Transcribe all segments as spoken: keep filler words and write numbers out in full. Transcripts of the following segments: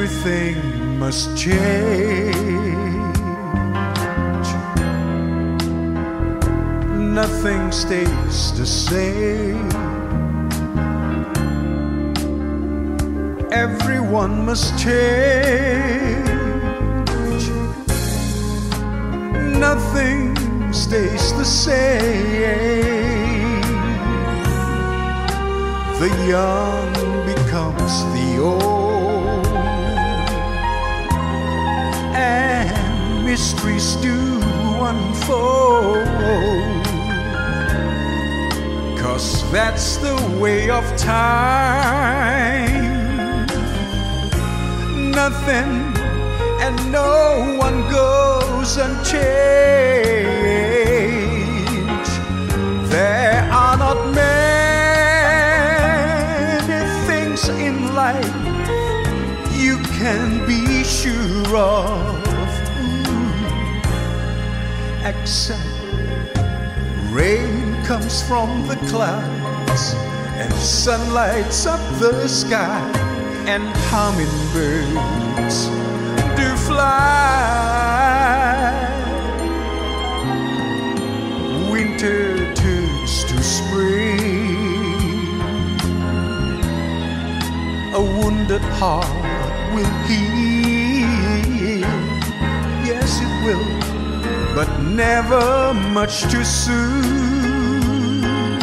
everything must change. Nothing stays the same. Everyone must change. Nothing stays the same. The young becomes the old, and mysteries do unfold. 'Cause that's the way of time. Nothing and no one goes unchanged. There are not many things in life you can be sure of, except rain comes from the clouds and sun lights up the sky, and hummingbirds do fly. Winter turns to spring. A wounded heart will heal. Yes, it will, but never much too soon.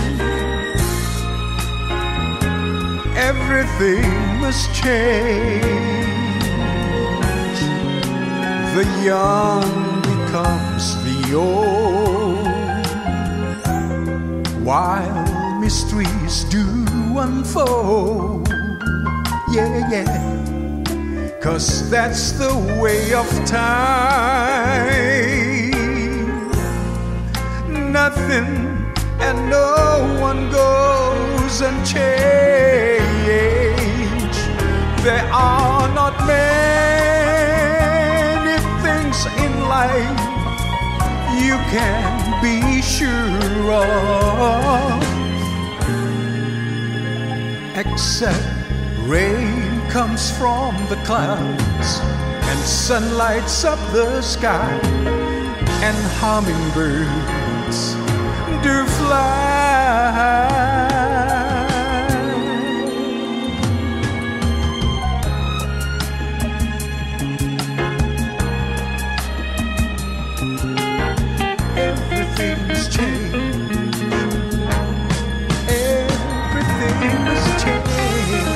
Everything must change. The young becomes the old, while mysteries do unfold. Yeah, yeah, 'cause that's the way of time. Nothing and no one goes unchanged. There are not many things in life you can be sure of, except rain comes from the clouds and sun lights up the sky, and hummingbirds do fly. Everything's changed. Everything's changed.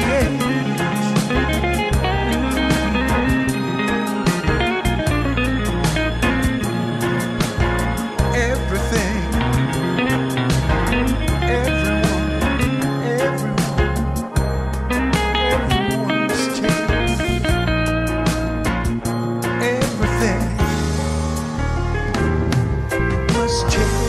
Everything. Everyone. Everyone. Everyone's changed. Everything must change.